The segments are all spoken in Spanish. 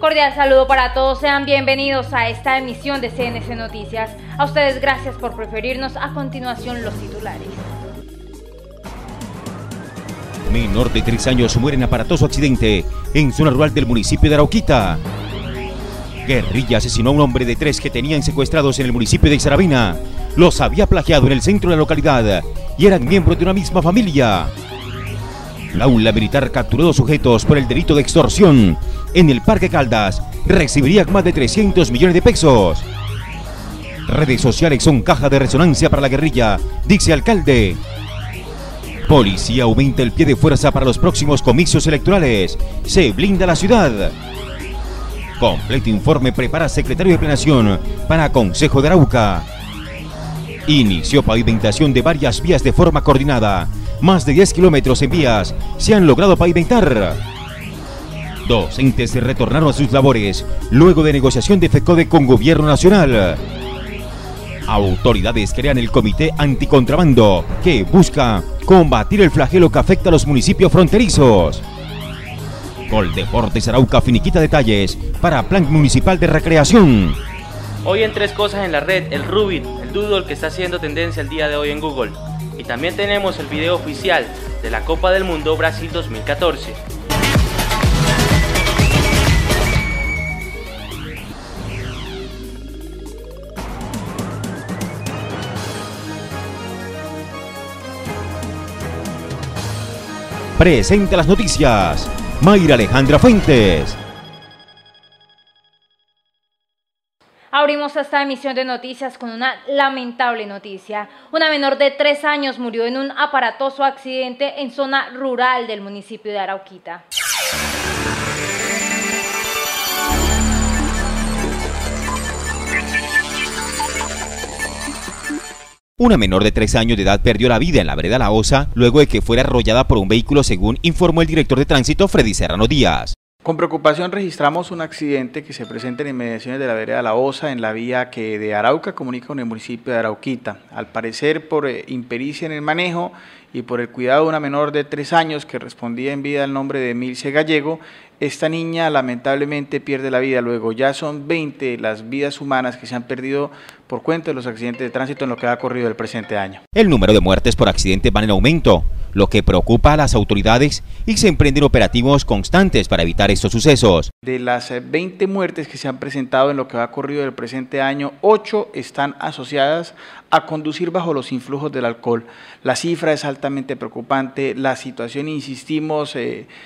Cordial saludo para todos, sean bienvenidos a esta emisión de CNC Noticias. A ustedes gracias por preferirnos. A continuación los titulares. Menor de 3 años muere en aparatoso accidente en zona rural del municipio de Arauquita. Guerrilla asesinó a un hombre de 3 que tenían secuestrados en el municipio de Saravina. Los había plagiado en el centro de la localidad y eran miembros de una misma familia. La aula militar capturó 2 sujetos por el delito de extorsión. En el Parque Caldas recibirían más de 300 millones de pesos. Redes sociales son caja de resonancia para la guerrilla, dice alcalde. Policía aumenta el pie de fuerza para los próximos comicios electorales. Se blinda la ciudad. Completo informe prepara secretario de Planeación para Consejo de Arauca. Inició pavimentación de varias vías de forma coordinada. Más de 10 kilómetros en vías se han logrado pavimentar. Docentes se retornaron a sus labores luego de negociación de FECODE con Gobierno Nacional. Autoridades crean el Comité Anticontrabando que busca combatir el flagelo que afecta a los municipios fronterizos. Coldeportes Arauca finiquita detalles para Plan Municipal de Recreación. Hoy en 3 cosas en la red, el Rubik, el Doodle que está haciendo tendencia el día de hoy en Google. Y también tenemos el video oficial de la Copa del Mundo Brasil 2014. Presenta las noticias, Mayra Alejandra Fuentes. Abrimos esta emisión de noticias con una lamentable noticia. Una menor de 3 años murió en un aparatoso accidente en zona rural del municipio de Arauquita. Una menor de 3 años de edad perdió la vida en la vereda La Osa luego de que fuera arrollada por un vehículo, según informó el director de tránsito Freddy Serrano Díaz. Con preocupación registramos un accidente que se presenta en inmediaciones de la vereda La Osa, en la vía que de Arauca comunica con el municipio de Arauquita. Al parecer, por impericia en el manejo y por el cuidado de una menor de 3 años que respondía en vida al nombre de Milce Gallego, esta niña lamentablemente pierde la vida. Luego ya son 20 las vidas humanas que se han perdido por cuenta de los accidentes de tránsito en lo que ha ocurrido el presente año. El número de muertes por accidentes va en aumento, lo que preocupa a las autoridades, y se emprenden operativos constantes para evitar estos sucesos. De las 20 muertes que se han presentado en lo que ha ocurrido el presente año, 8 están asociadas a conducir bajo los influjos del alcohol. La cifra es altamente preocupante. La situación, insistimos,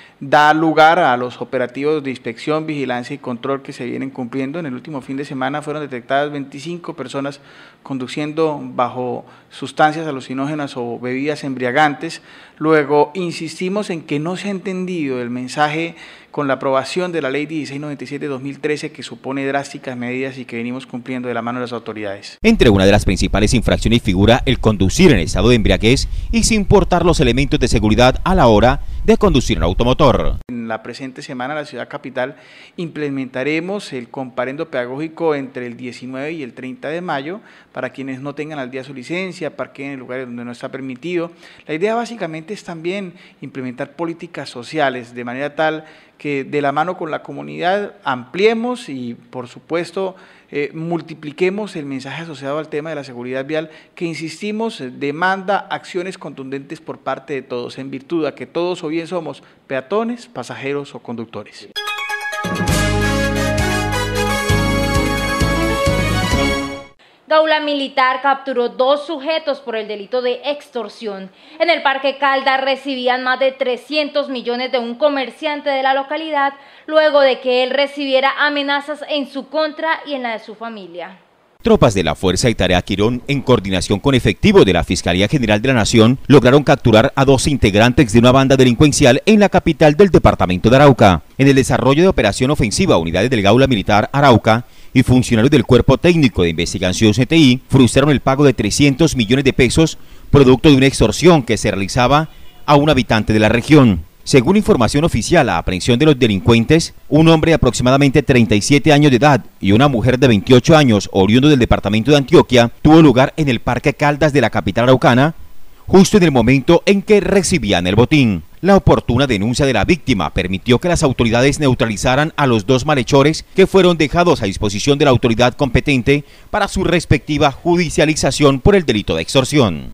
da lugar a los operativos de inspección, vigilancia y control que se vienen cumpliendo. En el último fin de semana fueron detectadas 25 personas conduciendo bajo sustancias alucinógenas o bebidas embriagantes. Luego, insistimos en que no se ha entendido el mensaje con la aprobación de la Ley 1697-2013, que supone drásticas medidas y que venimos cumpliendo de la mano de las autoridades. Entre una de las principales infracciones figura el conducir en estado de embriaguez y sin portar los elementos de seguridad a la hora de conducir un automotor. En la presente semana, en la ciudad capital, implementaremos el comparendo pedagógico entre el 19 y el 30 de mayo para quienes no tengan al día su licencia, parqueen en lugares donde no está permitido. La idea básicamente es también implementar políticas sociales de manera tal que de la mano con la comunidad ampliemos y, por supuesto, multipliquemos el mensaje asociado al tema de la seguridad vial, que, insistimos, demanda acciones contundentes por parte de todos, en virtud a que todos o bien somos peatones, pasajeros o conductores. Gaula militar capturó 2 sujetos por el delito de extorsión. En el Parque Caldas recibían más de 300 millones de un comerciante de la localidad, luego de que él recibiera amenazas en su contra y en la de su familia. Tropas de la Fuerza y Tarea Quirón, en coordinación con efectivos de la Fiscalía General de la Nación, lograron capturar a 2 integrantes de una banda delincuencial en la capital del departamento de Arauca. En el desarrollo de operación ofensiva, unidades del Gaula Militar Arauca y funcionarios del Cuerpo Técnico de Investigación CTI frustraron el pago de 300 millones de pesos, producto de una extorsión que se realizaba a un habitante de la región. Según información oficial, la aprehensión de los delincuentes, un hombre de aproximadamente 37 años de edad y una mujer de 28 años, oriundo del departamento de Antioquia, tuvo lugar en el Parque Caldas de la capital araucana, justo en el momento en que recibían el botín. La oportuna denuncia de la víctima permitió que las autoridades neutralizaran a los dos malhechores, que fueron dejados a disposición de la autoridad competente para su respectiva judicialización por el delito de extorsión.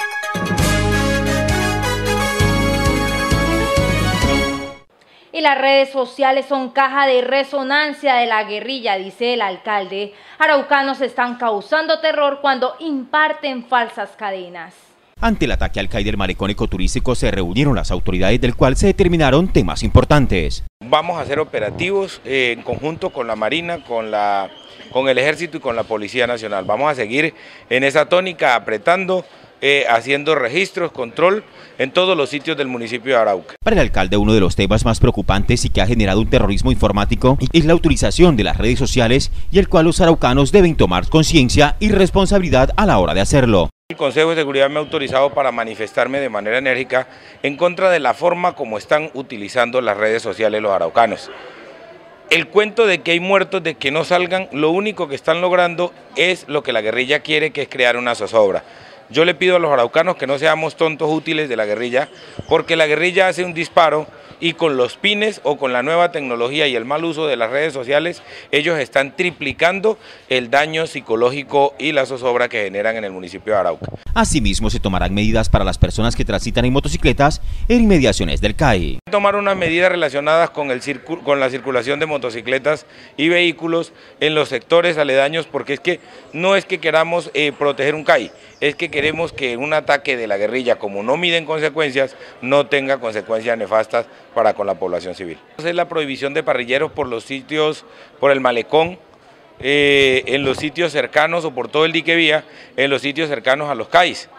Y las redes sociales son caja de resonancia de la guerrilla, dice el alcalde. Araucanos están causando terror cuando imparten falsas cadenas. Ante el ataque al CAI del malecón ecoturístico se reunieron las autoridades, del cual se determinaron temas importantes. Vamos a hacer operativos en conjunto con la Marina, con el Ejército y con la Policía Nacional. Vamos a seguir en esa tónica, apretando, haciendo registros, control en todos los sitios del municipio de Arauca. Para el alcalde, uno de los temas más preocupantes y que ha generado un terrorismo informático es la utilización de las redes sociales, y el cual los araucanos deben tomar conciencia y responsabilidad a la hora de hacerlo. El Consejo de Seguridad me ha autorizado para manifestarme de manera enérgica en contra de la forma como están utilizando las redes sociales los araucanos. El cuento de que hay muertos, de que no salgan, lo único que están logrando es lo que la guerrilla quiere, que es crear una zozobra. Yo le pido a los araucanos que no seamos tontos útiles de la guerrilla, porque la guerrilla hace un disparo y con los pines o con la nueva tecnología y el mal uso de las redes sociales, ellos están triplicando el daño psicológico y la zozobra que generan en el municipio de Arauca. Asimismo, se tomarán medidas para las personas que transitan en motocicletas en inmediaciones del CAI. Tomar unas medidas relacionadas con la circulación de motocicletas y vehículos en los sectores aledaños, porque es que no es que queramos proteger un CAI, es que queremos que un ataque de la guerrilla, como no miden consecuencias, no tenga consecuencias nefastas para con la población civil. Es la prohibición de parrilleros por los sitios, por el malecón, en los sitios cercanos o por todo el dique vía, en los sitios cercanos a los CAIs.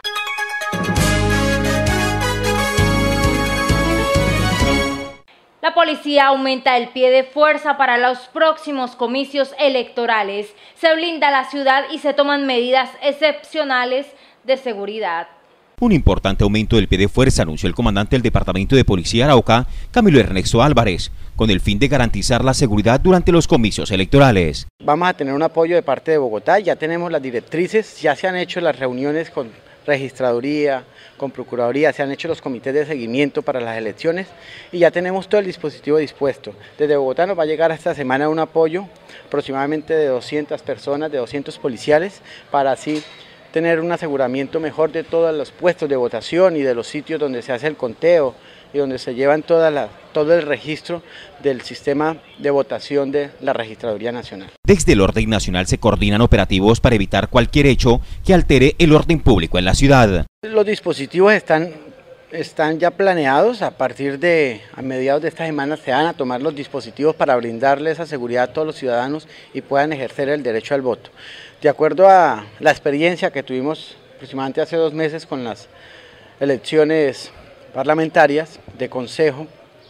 La policía aumenta el pie de fuerza para los próximos comicios electorales. Se blinda la ciudad y se toman medidas excepcionales de seguridad. Un importante aumento del pie de fuerza anunció el comandante del Departamento de Policía Arauca, Camilo Ernesto Álvarez, con el fin de garantizar la seguridad durante los comicios electorales. Vamos a tener un apoyo de parte de Bogotá, ya tenemos las directrices, ya se han hecho las reuniones con Registraduría, con Procuraduría, se han hecho los comités de seguimiento para las elecciones y ya tenemos todo el dispositivo dispuesto. Desde Bogotá nos va a llegar esta semana un apoyo aproximadamente de 200 personas, de 200 policiales, para así tener un aseguramiento mejor de todos los puestos de votación y de los sitios donde se hace el conteo y donde se llevan todo el registro del sistema de votación de la Registraduría Nacional. Desde el orden nacional se coordinan operativos para evitar cualquier hecho que altere el orden público en la ciudad. Los dispositivos están ya planeados. A mediados de esta semana se van a tomar los dispositivos para brindarle esa seguridad a todos los ciudadanos y puedan ejercer el derecho al voto. De acuerdo a la experiencia que tuvimos aproximadamente hace 2 meses con las elecciones parlamentarias de consejo,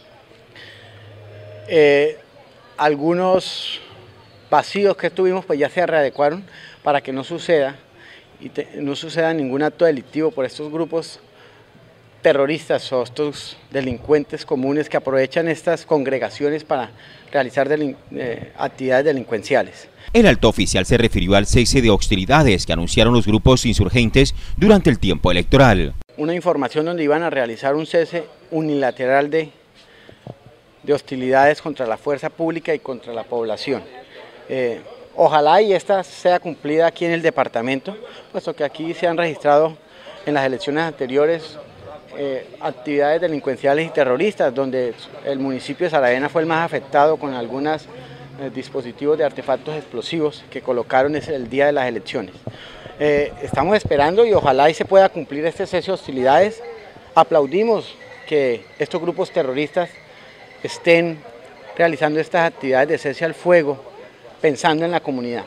algunos vacíos que tuvimos pues ya se readecuaron para que no suceda ningún acto delictivo por estos grupos terroristas o estos delincuentes comunes que aprovechan estas congregaciones para realizar actividades delincuenciales. El alto oficial se refirió al cese de hostilidades que anunciaron los grupos insurgentes durante el tiempo electoral. Una información donde iban a realizar un cese unilateral de hostilidades contra la fuerza pública y contra la población. Ojalá y esta sea cumplida aquí en el departamento, puesto que aquí se han registrado en las elecciones anteriores actividades delincuenciales y terroristas, donde el municipio de Saravena fue el más afectado con algunos dispositivos de artefactos explosivos que colocaron el día de las elecciones. Estamos esperando y ojalá y se pueda cumplir este cese de hostilidades. Aplaudimos que estos grupos terroristas estén realizando estas actividades de cese al fuego pensando en la comunidad.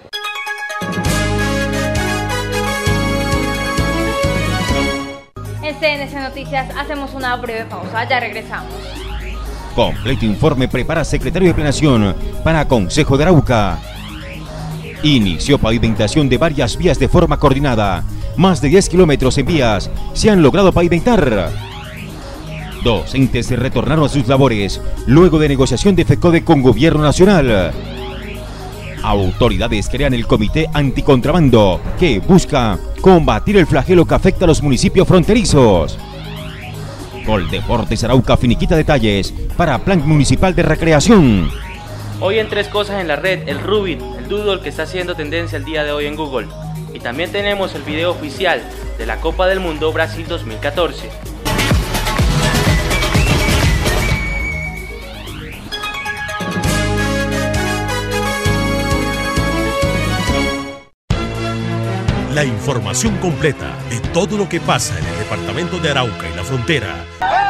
En CNC Noticias hacemos una breve pausa, ya regresamos. Completo informe prepara Secretario de Planeación para Consejo de Arauca. Inició pavimentación de varias vías de forma coordinada. Más de 10 kilómetros en vías se han logrado pavimentar. Docentes se retornaron a sus labores luego de negociación de FECODE con Gobierno Nacional. Autoridades crean el Comité Anticontrabando, que busca combatir el flagelo que afecta a los municipios fronterizos. Coldeportes Arauca finiquita detalles para Plan Municipal de Recreación. Hoy en Tres Cosas en la Red, el Rubik, el doodle que está haciendo tendencia el día de hoy en Google. Y también tenemos el video oficial de la Copa del Mundo Brasil 2014. La información completa de todo lo que pasa en el departamento de Arauca y la frontera.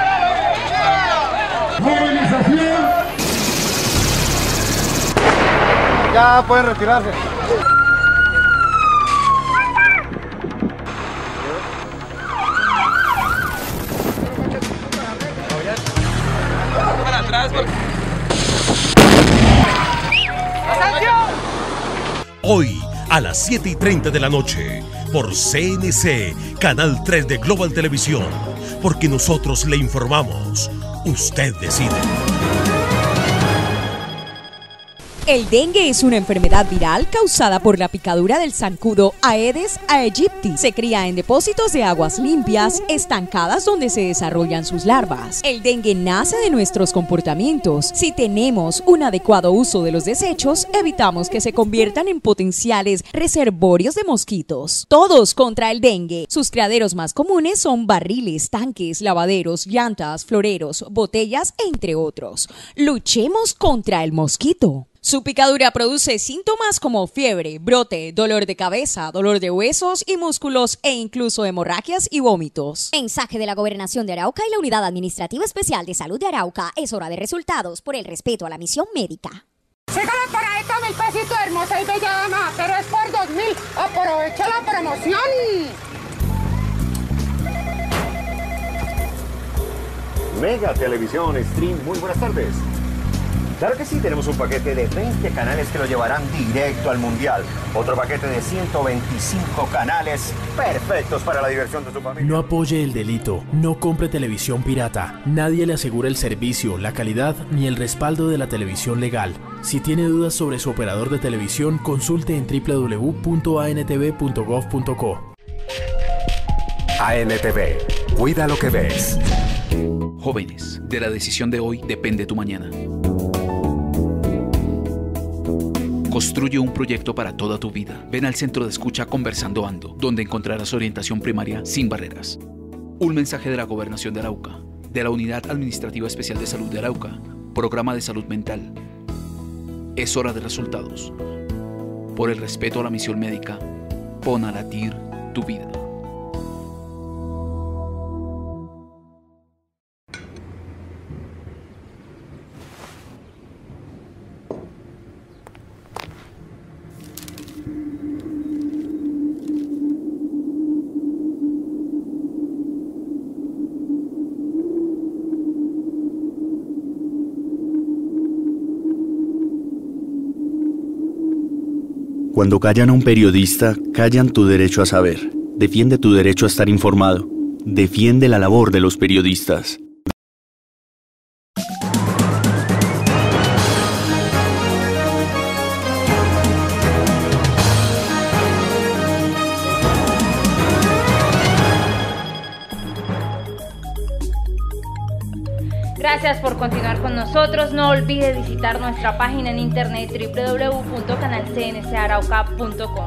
Ya pueden retirarse. Para atrás, Hoy a las 7:30 de la noche por CNC, Canal 3 de Global Televisión, porque nosotros le informamos, usted decide. El dengue es una enfermedad viral causada por la picadura del zancudo Aedes aegypti. Se cría en depósitos de aguas limpias, estancadas donde se desarrollan sus larvas. El dengue nace de nuestros comportamientos. Si tenemos un adecuado uso de los desechos, evitamos que se conviertan en potenciales reservorios de mosquitos. Todos contra el dengue. Sus criaderos más comunes son barriles, tanques, lavaderos, llantas, floreros, botellas, entre otros. Luchemos contra el mosquito. Su picadura produce síntomas como fiebre, brote, dolor de cabeza, dolor de huesos y músculos e incluso hemorragias y vómitos. Mensaje de la Gobernación de Arauca y la Unidad Administrativa Especial de Salud de Arauca. Es hora de resultados por el respeto a la misión médica. Sígame para esta 1000 pesitos, hermosa y bella dama, pero es por 2000. Aprovecha la promoción. Mega Televisión Stream, muy buenas tardes. Claro que sí, tenemos un paquete de 20 canales que lo llevarán directo al Mundial. Otro paquete de 125 canales perfectos para la diversión de su familia. No apoye el delito, no compre televisión pirata. Nadie le asegura el servicio, la calidad ni el respaldo de la televisión legal. Si tiene dudas sobre su operador de televisión, consulte en www.antv.gov.co. ANTV, cuida lo que ves. Jóvenes, de la decisión de hoy depende tu mañana. Construye un proyecto para toda tu vida. Ven al Centro de Escucha Conversando Ando, donde encontrarás orientación primaria sin barreras. Un mensaje de la Gobernación de Arauca, de la Unidad Administrativa Especial de Salud de Arauca, Programa de Salud Mental. Es hora de resultados. Por el respeto a la misión médica, pon a latir tu vida. Cuando callan a un periodista, callan tu derecho a saber. Defiende tu derecho a estar informado. Defiende la labor de los periodistas. Gracias por continuar con nosotros. No olvide visitar nuestra página en internet www.canalcnsarauca.com.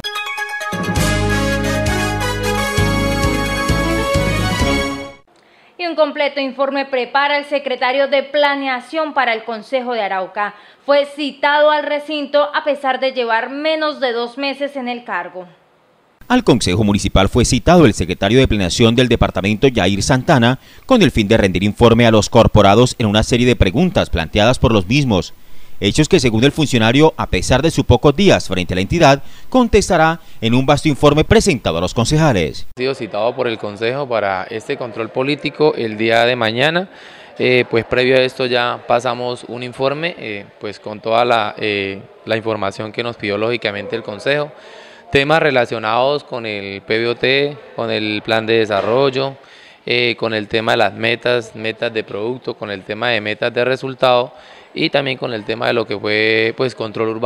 Y un completo informe prepara el secretario de Planeación para el Consejo de Arauca. Fue citado al recinto a pesar de llevar menos de 2 meses en el cargo. Al Consejo Municipal fue citado el secretario de Planeación del departamento, Yair Santana, con el fin de rendir informe a los corporados en una serie de preguntas planteadas por los mismos. Hechos que, según el funcionario, a pesar de sus pocos días frente a la entidad, contestará en un vasto informe presentado a los concejales. He sido citado por el Consejo para este control político el día de mañana. Pues previo a esto ya pasamos un informe pues con toda la información que nos pidió lógicamente el Consejo. Temas relacionados con el PBOT, con el plan de desarrollo, con el tema de las metas de producto, con el tema de metas de resultado y también con el tema de lo que fue pues control urbano.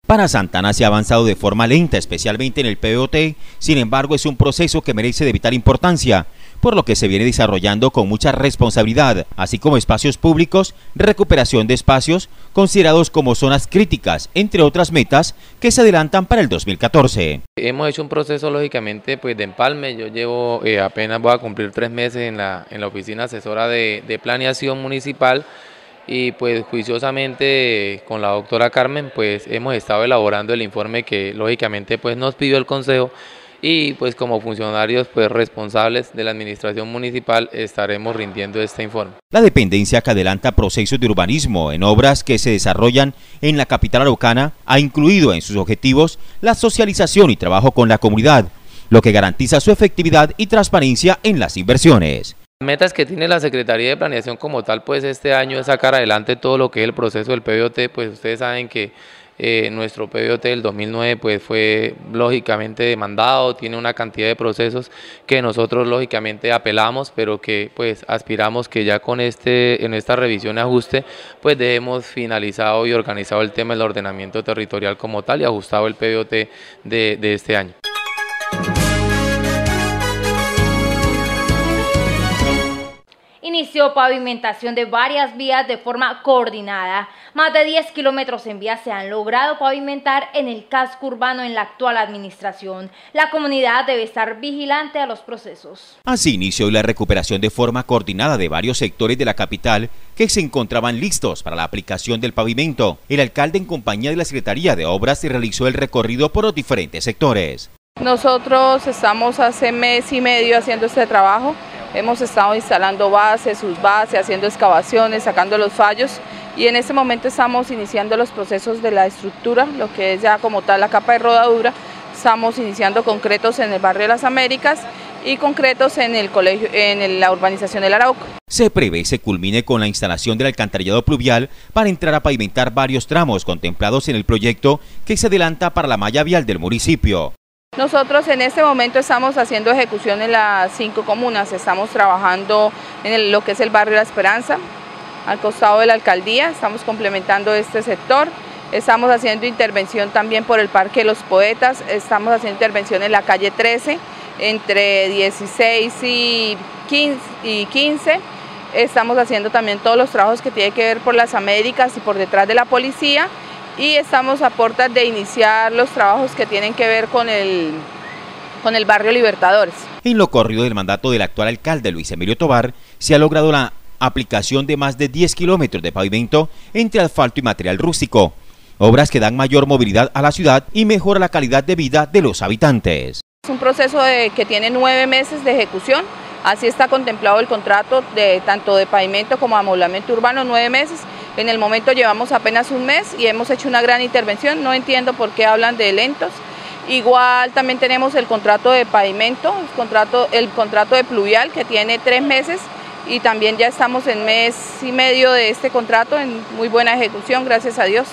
Para Santana se ha avanzado de forma lenta, especialmente en el PBOT, sin embargo es un proceso que merece de vital importancia, por lo que se viene desarrollando con mucha responsabilidad, así como espacios públicos, recuperación de espacios considerados como zonas críticas, entre otras metas que se adelantan para el 2014. Hemos hecho un proceso lógicamente pues de empalme. Yo llevo apenas voy a cumplir 3 meses en la oficina asesora de planeación municipal y pues juiciosamente con la doctora Carmen pues hemos estado elaborando el informe que lógicamente pues nos pidió el Consejo. Y pues como funcionarios pues responsables de la administración municipal estaremos rindiendo este informe. La dependencia que adelanta procesos de urbanismo en obras que se desarrollan en la capital araucana ha incluido en sus objetivos la socialización y trabajo con la comunidad, lo que garantiza su efectividad y transparencia en las inversiones. Metas que tiene la Secretaría de Planeación como tal pues este año es sacar adelante todo lo que es el proceso del PBOT. Pues ustedes saben que nuestro PBOT del 2009 pues fue lógicamente demandado, tiene una cantidad de procesos que nosotros lógicamente apelamos, pero que pues aspiramos que ya con en esta revisión y ajuste pues dejemos finalizado y organizado el tema del ordenamiento territorial como tal y ajustado el PBOT de este año. Inició pavimentación de varias vías de forma coordinada. Más de 10 kilómetros en vías se han logrado pavimentar en el casco urbano en la actual administración. La comunidad debe estar vigilante a los procesos. Así inició la recuperación de forma coordinada de varios sectores de la capital que se encontraban listos para la aplicación del pavimento. El alcalde en compañía de la Secretaría de Obras realizó el recorrido por los diferentes sectores. Nosotros estamos hace mes y medio haciendo este trabajo. Hemos estado instalando bases, subbases, haciendo excavaciones, sacando los fallos y en este momento estamos iniciando los procesos de la estructura, lo que es ya como tal la capa de rodadura. Estamos iniciando concretos en el barrio de las Américas y concretos en el colegio, en la urbanización del Arauca. Se prevé se culmine con la instalación del alcantarillado pluvial para entrar a pavimentar varios tramos contemplados en el proyecto que se adelanta para la malla vial del municipio. Nosotros en este momento estamos haciendo ejecución en las 5 comunas, estamos trabajando en lo que es el barrio La Esperanza, al costado de la alcaldía, estamos complementando este sector, estamos haciendo intervención también por el Parque de los Poetas, estamos haciendo intervención en la calle 13, entre 16 y 15, estamos haciendo también todos los trabajos que tienen que ver por las Américas y por detrás de la policía. Y estamos a puertas de iniciar los trabajos que tienen que ver con el barrio Libertadores. En lo corrido del mandato del actual alcalde Luis Emilio Tobar, se ha logrado la aplicación de más de 10 kilómetros de pavimento entre asfalto y material rústico, obras que dan mayor movilidad a la ciudad y mejora la calidad de vida de los habitantes. Es un proceso que tiene 9 meses de ejecución, así está contemplado el contrato tanto de pavimento como de amoblamiento urbano, 9 meses. En el momento llevamos apenas un mes y hemos hecho una gran intervención, no entiendo por qué hablan de lentos. Igual también tenemos el contrato de pavimento, el contrato de pluvial que tiene 3 meses y también ya estamos en mes y medio de este contrato en muy buena ejecución, gracias a Dios.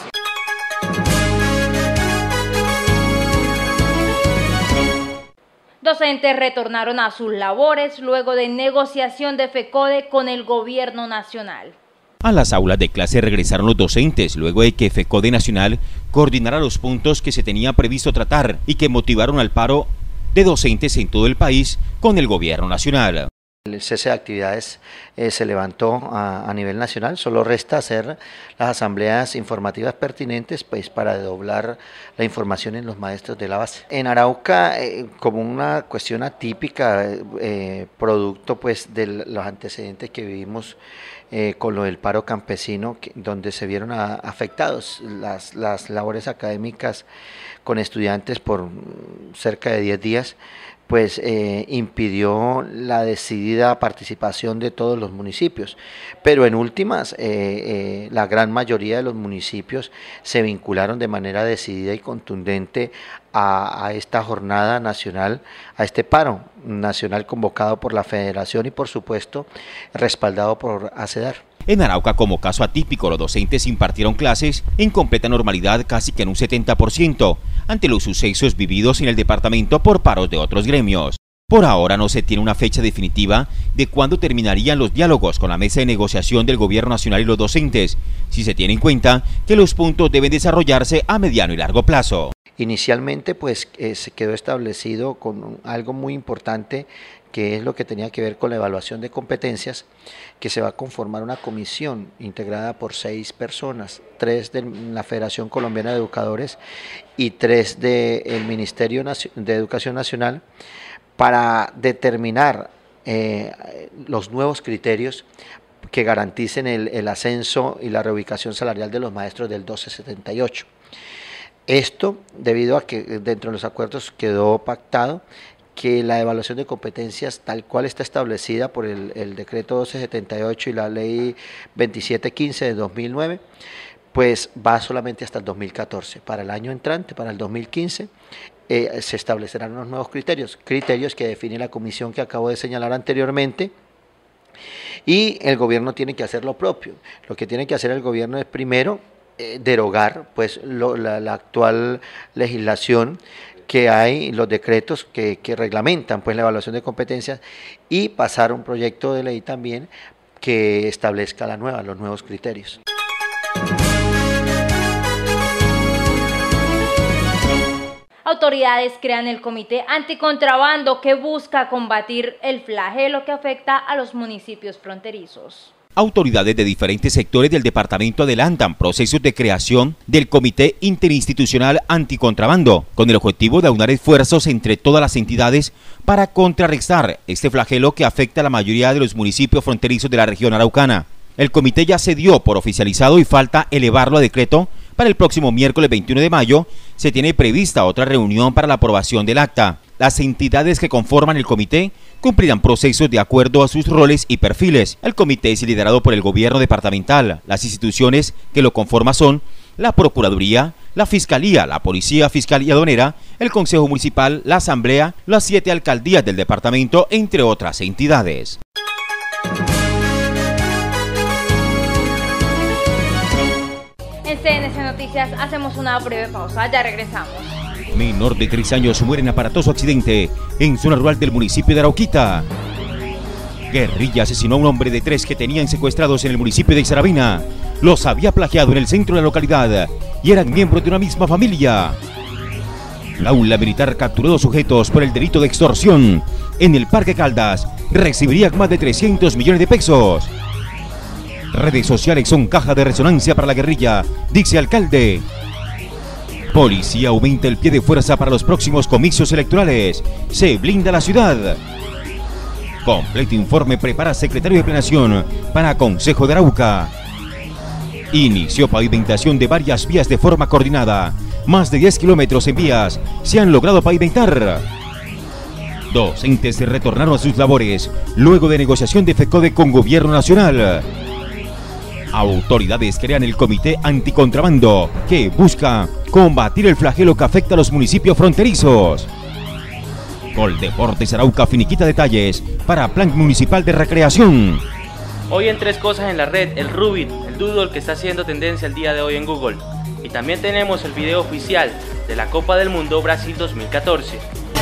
Docentes retornaron a sus labores luego de negociación de FECODE con el gobierno nacional. A las aulas de clase regresaron los docentes luego de que FECODE Nacional coordinara los puntos que se tenía previsto tratar y que motivaron al paro de docentes en todo el país con el gobierno nacional. El cese de actividades se levantó a nivel nacional, solo resta hacer las asambleas informativas pertinentes pues, para doblar la información en los maestros de la base. En Arauca, como una cuestión atípica, producto pues, de los antecedentes que vivimos con lo del paro campesino, donde se vieron afectados las labores académicas con estudiantes por cerca de 10 días, pues impidió la decidida participación de todos los municipios, pero en últimas la gran mayoría de los municipios se vincularon de manera decidida y contundente a esta jornada nacional, a este paro nacional convocado por la Federación y por supuesto respaldado por ACEDAR. En Arauca, como caso atípico, los docentes impartieron clases en completa normalidad, casi que en un 70%, ante los sucesos vividos en el departamento por paros de otros gremios. Por ahora no se tiene una fecha definitiva de cuándo terminarían los diálogos con la mesa de negociación del Gobierno Nacional y los docentes, si se tiene en cuenta que los puntos deben desarrollarse a mediano y largo plazo. Inicialmente pues se quedó establecido con algo muy importante, que es lo que tenía que ver con la evaluación de competencias, que se va a conformar una comisión integrada por 6 personas, 3 de la Federación Colombiana de Educadores y 3 del Ministerio de Educación Nacional, para determinar los nuevos criterios que garanticen el ascenso y la reubicación salarial de los maestros del 1278. Esto debido a que dentro de los acuerdos quedó pactado que la evaluación de competencias tal cual está establecida por el decreto 1278 y la ley 2715 de 2009, pues va solamente hasta el 2014. Para el año entrante, para el 2015, se establecerán unos nuevos criterios que define la comisión que acabo de señalar anteriormente, y el gobierno tiene que hacer lo propio. Lo que tiene que hacer el gobierno es primero derogar pues la actual legislación que hay, los decretos que reglamentan pues la evaluación de competencias, y pasar un proyecto de ley también que establezca los nuevos criterios. Autoridades crean el Comité Anticontrabando que busca combatir el flagelo que afecta a los municipios fronterizos. Autoridades de diferentes sectores del departamento adelantan procesos de creación del Comité Interinstitucional Anticontrabando, con el objetivo de aunar esfuerzos entre todas las entidades para contrarrestar este flagelo que afecta a la mayoría de los municipios fronterizos de la región araucana. El comité ya se dio por oficializado y falta elevarlo a decreto. Para el próximo miércoles 21 de mayo se tiene prevista otra reunión para la aprobación del acta. Las entidades que conforman el comité cumplirán procesos de acuerdo a sus roles y perfiles. El comité es liderado por el gobierno departamental. Las instituciones que lo conforman son la Procuraduría, la Fiscalía, la Policía Fiscal y Aduanera, el Consejo Municipal, la Asamblea, las 7 alcaldías del departamento, entre otras entidades. En CNC Noticias hacemos una breve pausa, ya regresamos. Menor de 3 años muere en aparatoso accidente en zona rural del municipio de Arauquita. Guerrilla asesinó a un hombre de 3 que tenían secuestrados en el municipio de Saravina. Los había plagiado en el centro de la localidad y eran miembros de una misma familia. La aula militar capturó 2 sujetos por el delito de extorsión en el Parque Caldas. Recibirían más de 300 millones de pesos. Redes sociales son caja de resonancia para la guerrilla, dice alcalde. Policía aumenta el pie de fuerza para los próximos comicios electorales. Se blinda la ciudad. Completo informe prepara secretario de Planeación para Consejo de Arauca. Inició pavimentación de varias vías de forma coordinada. Más de 10 kilómetros en vías se han logrado pavimentar. Docentes se retornaron a sus labores luego de negociación de FECODE con Gobierno Nacional. Autoridades crean el Comité Anticontrabando que busca combatir el flagelo que afecta a los municipios fronterizos. Coldeportes Arauca finiquita detalles para Plan Municipal de Recreación. Hoy en 3 cosas en la red, el Rubik, el doodle que está haciendo tendencia el día de hoy en Google. Y también tenemos el video oficial de la Copa del Mundo Brasil 2014.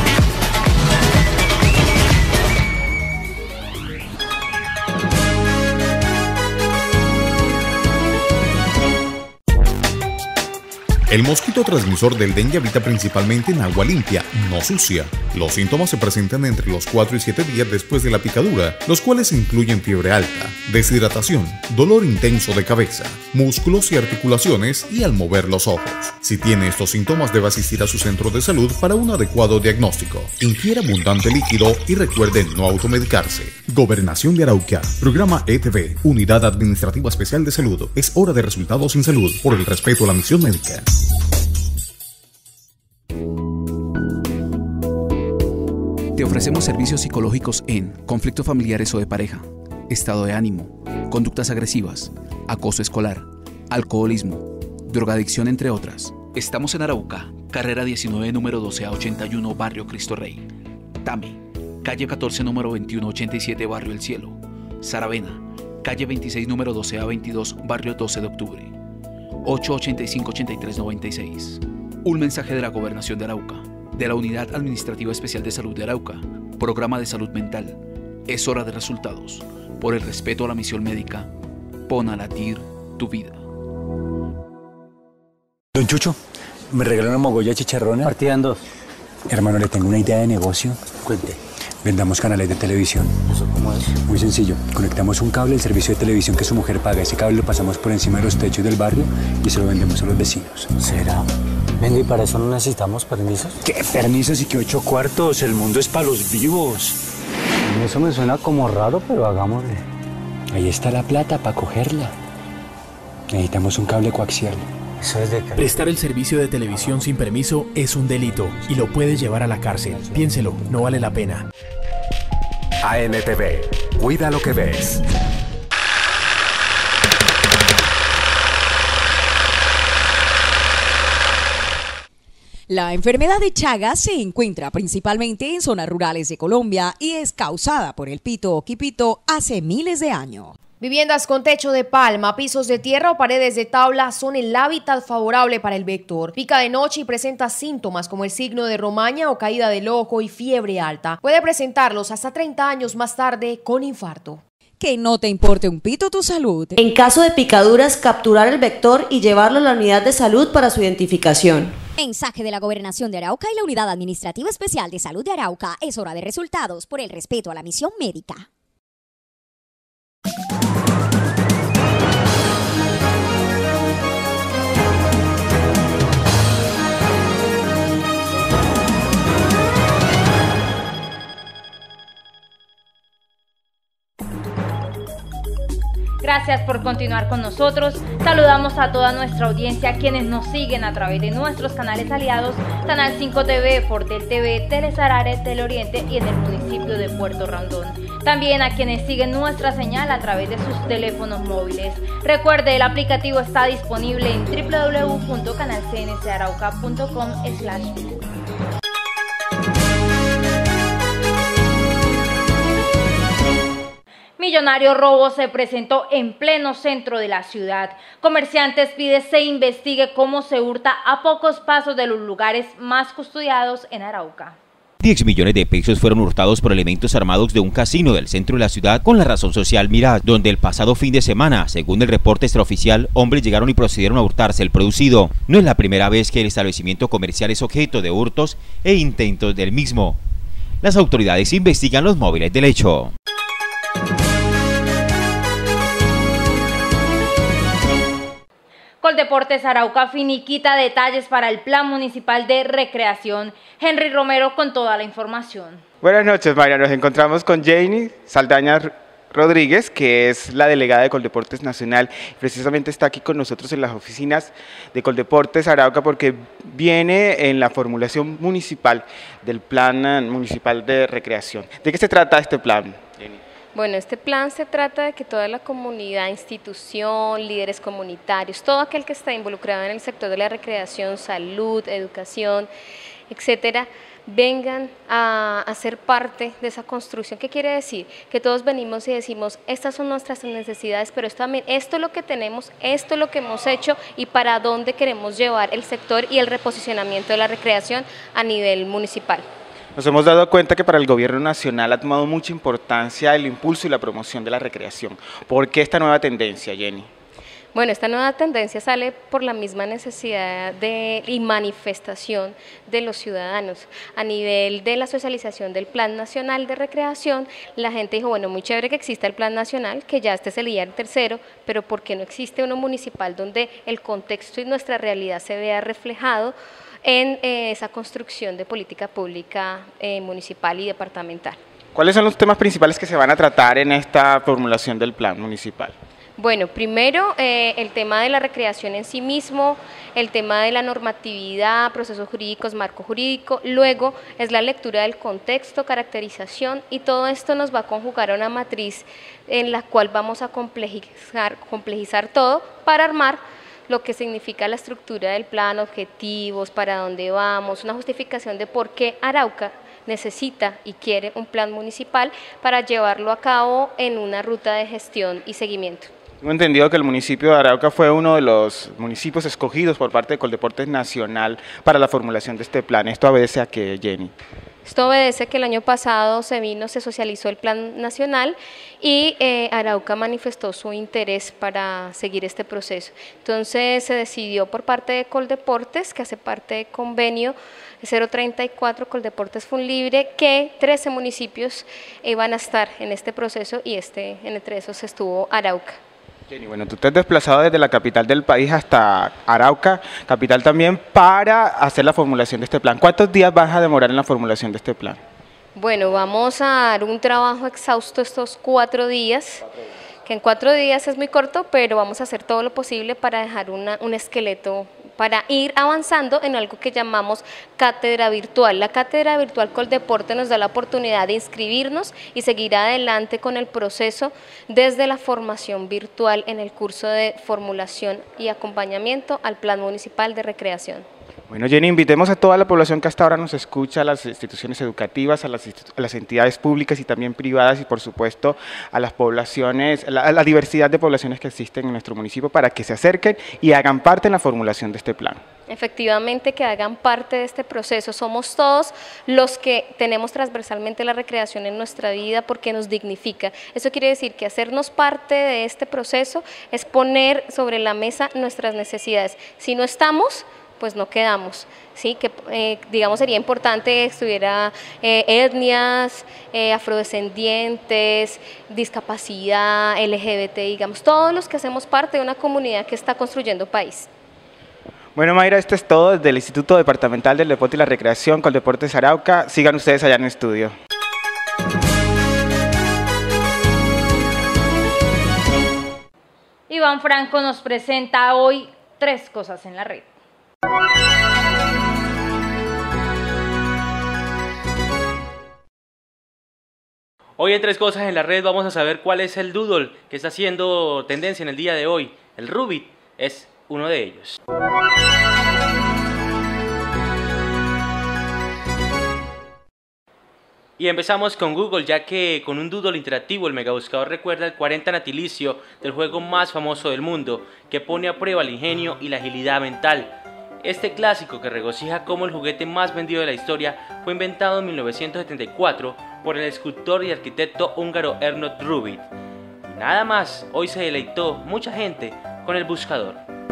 El mosquito transmisor del dengue habita principalmente en agua limpia, no sucia. Los síntomas se presentan entre los 4 y 7 días después de la picadura, los cuales incluyen fiebre alta, deshidratación, dolor intenso de cabeza, músculos y articulaciones y al mover los ojos. Si tiene estos síntomas, debe asistir a su centro de salud para un adecuado diagnóstico. Ingiera abundante líquido y recuerde no automedicarse. Gobernación de Arauca, Programa ETV, Unidad Administrativa Especial de Salud. Es hora de resultados en salud por el respeto a la misión médica. Te ofrecemos servicios psicológicos en conflictos familiares o de pareja, estado de ánimo, conductas agresivas, acoso escolar, alcoholismo, drogadicción, entre otras. Estamos en Arauca, carrera 19, número 12A81, barrio Cristo Rey. Tame, calle 14, número 2187, barrio El Cielo. Saravena, calle 26, número 12A22, barrio 12 de octubre. 885-8396. Un mensaje de la Gobernación de Arauca, de la Unidad Administrativa Especial de Salud de Arauca, Programa de Salud Mental. Es hora de resultados. Por el respeto a la misión médica, pon a latir tu vida. Don Chucho, ¿me regaló una mogolla de chicharrones? Partida en 2. Hermano, le tengo una idea de negocio. Cuente. Vendamos canales de televisión. ¿Eso cómo es? Muy sencillo. Conectamos un cable al servicio de televisión que su mujer paga. Ese cable lo pasamos por encima de los techos del barrio y se lo vendemos a los vecinos. ¿Será? Venga, ¿y para eso no necesitamos permisos? ¿Qué permisos y qué 8 cuartos? El mundo es para los vivos. Eso me suena como raro, pero hagámosle. Ahí está la plata para cogerla. Necesitamos un cable coaxial. Eso es de calidad. Prestar el servicio de televisión sin permiso es un delito y lo puede llevar a la cárcel. Piénselo, no vale la pena. ANTV, cuida lo que ves. La enfermedad de Chagas se encuentra principalmente en zonas rurales de Colombia y es causada por el pito o quipito hace miles de años. Viviendas con techo de palma, pisos de tierra o paredes de tabla son el hábitat favorable para el vector. Pica de noche y presenta síntomas como el signo de romaña o caída del ojo y fiebre alta. Puede presentarlos hasta 30 años más tarde con infarto. Que no te importe un pito tu salud. En caso de picaduras, capturar el vector y llevarlo a la unidad de salud para su identificación. Mensaje de la Gobernación de Arauca y la Unidad Administrativa Especial de Salud de Arauca. Es hora de resultados por el respeto a la misión médica. Gracias por continuar con nosotros. Saludamos a toda nuestra audiencia, quienes nos siguen a través de nuestros canales aliados, Canal 5 TV, Fortel TV, Telesarare, Teleoriente y en el municipio de Puerto Rondón. También a quienes siguen nuestra señal a través de sus teléfonos móviles. Recuerde, el aplicativo está disponible en www.canalcnsarauca.com/. Millonario robo se presentó en pleno centro de la ciudad. Comerciantes piden se investigue cómo se hurta a pocos pasos de los lugares más custodiados en Arauca. 10 millones de pesos fueron hurtados por elementos armados de un casino del centro de la ciudad con la razón social Mirad, donde el pasado fin de semana, según el reporte extraoficial, hombres llegaron y procedieron a hurtarse el producido. No es la primera vez que el establecimiento comercial es objeto de hurtos e intentos del mismo. Las autoridades investigan los móviles del hecho. Coldeportes Arauca finiquita detalles para el Plan Municipal de Recreación. Henry Romero con toda la información. Buenas noches, Mayra. Nos encontramos con Janie Saldaña Rodríguez, que es la delegada de Coldeportes Nacional. Precisamente está aquí con nosotros en las oficinas de Coldeportes Arauca porque viene en la formulación municipal del Plan Municipal de Recreación. ¿De qué se trata este plan, Jenny? Bueno, este plan se trata de que toda la comunidad, institución, líderes comunitarios, todo aquel que está involucrado en el sector de la recreación, salud, educación, etcétera, vengan a ser parte de esa construcción. ¿Qué quiere decir? Que todos venimos y decimos, estas son nuestras necesidades, pero esto es lo que tenemos, esto es lo que hemos hecho y para dónde queremos llevar el sector y el reposicionamiento de la recreación a nivel municipal. Nos hemos dado cuenta que para el gobierno nacional ha tomado mucha importancia el impulso y la promoción de la recreación. ¿Por qué esta nueva tendencia, Jenny? Bueno, esta nueva tendencia sale por la misma necesidad y manifestación de los ciudadanos. A nivel de la socialización del Plan Nacional de Recreación, la gente dijo, bueno, muy chévere que exista el Plan Nacional, que ya este es el día tercero, pero ¿por qué no existe uno municipal donde el contexto y nuestra realidad se vea reflejado en esa construcción de política pública municipal y departamental? ¿Cuáles son los temas principales que se van a tratar en esta formulación del plan municipal? Bueno, primero el tema de la recreación en sí mismo, el tema de la normatividad, procesos jurídicos, marco jurídico, luego es la lectura del contexto, caracterización y todo esto nos va a conjugar a una matriz en la cual vamos a complejizar todo para armar lo que significa la estructura del plan, objetivos, para dónde vamos, una justificación de por qué Arauca necesita y quiere un plan municipal para llevarlo a cabo en una ruta de gestión y seguimiento. Tengo entendido que el municipio de Arauca fue uno de los municipios escogidos por parte de Coldeportes Nacional para la formulación de este plan. ¿Esto obedece a qué, Jenny? Esto obedece que el año pasado se socializó el plan nacional y Arauca manifestó su interés para seguir este proceso. Entonces se decidió por parte de Coldeportes, que hace parte del convenio 034 Coldeportes Funlibre, que 13 municipios van a estar en este proceso y entre esos estuvo Arauca. Jenny, bueno, tú te has desplazado desde la capital del país hasta Arauca, capital también, para hacer la formulación de este plan. ¿Cuántos días vas a demorar en la formulación de este plan? Bueno, vamos a dar un trabajo exhausto estos 4 días, que en 4 días es muy corto, pero vamos a hacer todo lo posible para dejar un esqueleto, para ir avanzando en algo que llamamos cátedra virtual. La cátedra virtual Coldeporte nos da la oportunidad de inscribirnos y seguir adelante con el proceso desde la formación virtual en el curso de formulación y acompañamiento al Plan Municipal de Recreación. Bueno, Jenny, invitemos a toda la población que hasta ahora nos escucha, a las instituciones educativas, a las entidades públicas y también privadas y por supuesto a las poblaciones, a la diversidad de poblaciones que existen en nuestro municipio para que se acerquen y hagan parte en la formulación de este plan. Efectivamente, que hagan parte de este proceso. Somos todos los que tenemos transversalmente la recreación en nuestra vida porque nos dignifica. Eso quiere decir que hacernos parte de este proceso es poner sobre la mesa nuestras necesidades. Si no estamos, pues no quedamos, ¿sí? Que digamos sería importante que estuviera etnias, afrodescendientes, discapacidad, LGBT, digamos, todos los que hacemos parte de una comunidad que está construyendo país. Bueno, Mayra, esto es todo desde el Instituto Departamental del Deporte y la Recreación Coldeportes Arauca. Sigan ustedes allá en el estudio. Iván Franco nos presenta hoy 3 cosas en la red. Hoy en 3 cosas en la red vamos a saber cuál es el doodle que está haciendo tendencia en el día de hoy. El Rubit es uno de ellos. Y empezamos con Google, ya que con un doodle interactivo el megabuscador recuerda el 40 natilicio del juego más famoso del mundo, que pone a prueba el ingenio y la agilidad mental. Este clásico, que regocija como el juguete más vendido de la historia, fue inventado en 1974 por el escultor y arquitecto húngaro Ernest Rubit. Y nada más, hoy se deleitó mucha gente con el buscador.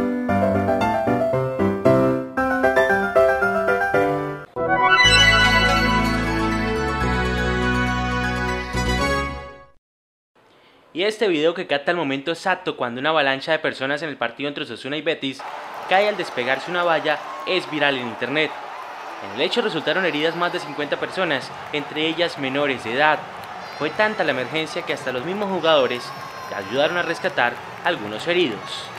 Y este video, que capta el momento exacto cuando una avalancha de personas en el partido entre Osasuna y Betis cae al despegarse una valla, es viral en internet. En el hecho resultaron heridas más de 50 personas, entre ellas menores de edad. Fue tanta la emergencia que hasta los mismos jugadores ayudaron a rescatar a algunos heridos.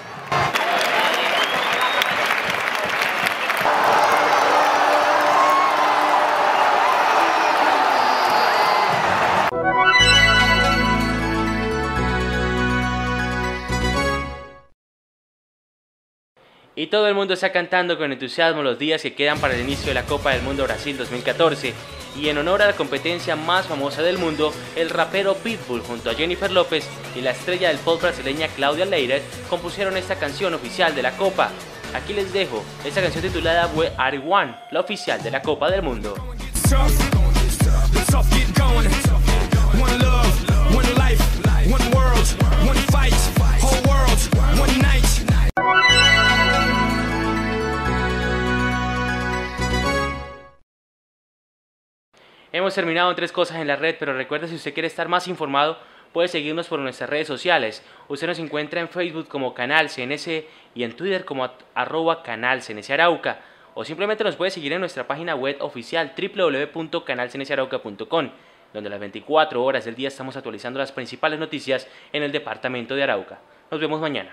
Y todo el mundo está cantando con entusiasmo los días que quedan para el inicio de la Copa del Mundo Brasil 2014. Y en honor a la competencia más famosa del mundo, el rapero Pitbull junto a Jennifer López y la estrella del pop brasileña Cláudia Leite compusieron esta canción oficial de la Copa. Aquí les dejo esta canción titulada We Are One, la oficial de la Copa del Mundo. Hemos terminado en 3 cosas en la red, pero recuerda, si usted quiere estar más informado, puede seguirnos por nuestras redes sociales. Usted nos encuentra en Facebook como Canal CNC y en Twitter como @Canal CNC Arauca, o simplemente nos puede seguir en nuestra página web oficial www.canalcncarauca.com, donde las 24 horas del día estamos actualizando las principales noticias en el departamento de Arauca. Nos vemos mañana.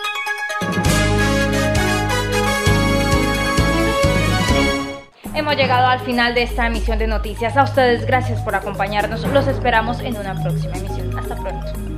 Hemos llegado al final de esta emisión de noticias. A ustedes, gracias por acompañarnos. Los esperamos en una próxima emisión. Hasta pronto.